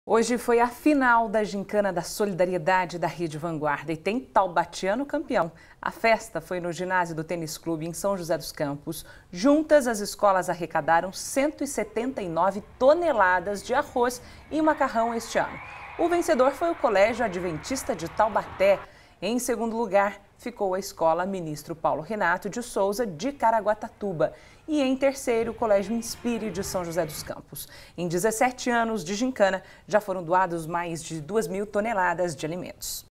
Hoje foi a final da Gincana da Solidariedade da Rede Vanguarda e tem taubatiano campeão. A festa foi no ginásio do Tênis Clube em São José dos Campos. Juntas, as escolas arrecadaram 179 toneladas de arroz e macarrão este ano. O vencedor foi o Colégio Adventista de Taubaté. Em segundo lugar, ficou a Escola Ministro Paulo Renato de Souza, de Caraguatatuba. E em terceiro, o Colégio Inspire, de São José dos Campos. Em 17 anos de gincana, já foram doados mais de 2.000 toneladas de alimentos.